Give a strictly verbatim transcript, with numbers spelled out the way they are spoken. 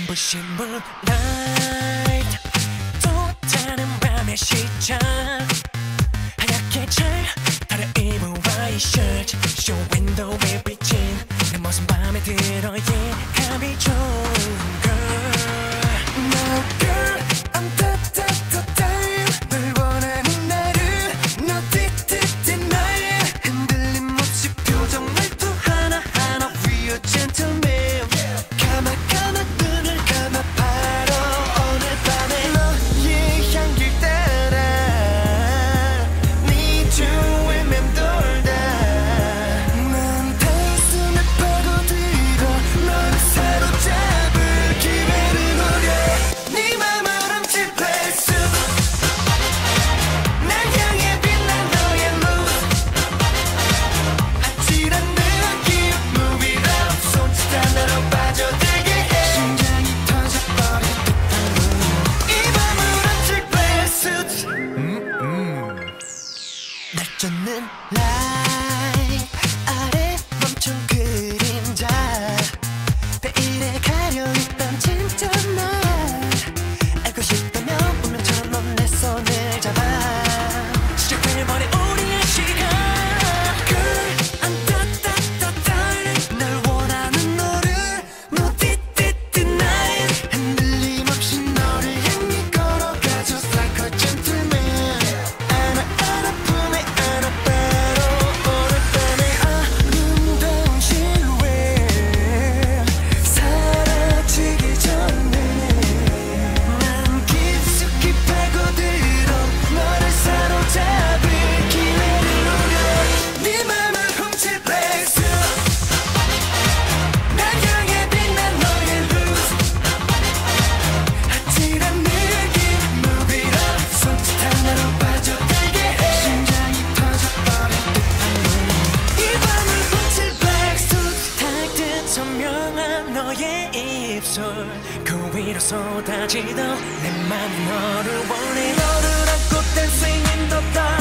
눈부신 moonlight 또 다른 밤의 시작 하얗게 잘 달아입은 와이셔츠 쇼윈도에 비친 내 모습 맘에 들어 yeah 감이 좋은 girl No girl I'm that that that that 널 원하는 나를 너 띠띠띠 나의 흔들림 없이 표정 말투 하나하나 We are gentleman 감아 감아 눈을 감아 바로 오늘 밤에 너의 향기를 따라 네 주위에 맴돌다 난 단숨에 파고들어 너를 사로잡을 기회를 노려 네 맘을 훔칠 place 날 향해 빛난 너의 mood 아찔한 느낌 Move it up 손짓 하나로 빠져들게 해 심장이 터져버릴 듯한 이 밤을 훔칠 place 날 쫓는 light 아래 멈춘 그림자 베일에 가려있던 진짜 날 알고 싶다면 운명처럼 넌 내 손을 잡아 시작해버린 우리의 시간 Girl I'm that that that darling 날 원하는 너를 너 띠띠띠 나의 흔들림 없이 너를 향해 걸어가죠 Like a gentleman 안아 안아 품에 안아 바로 오늘 밤의 아름다운 실루엣 사라지기 전에 난 깊숙이 파고들어 너를 사로잡을 기회를 노려 네 맘을 훔칠 place 날 향해 빛난 너의 luz 아찔한 느낌 Move it up 손짓 하나로 빠져들게 해 심장이 터져버릴 듯한 이 밤을 훔칠 black suit 달듯 선명한 너의 입술 그 위로 쏟아지던 내 맘이 너를 원해 너를 안고 dancing in the dark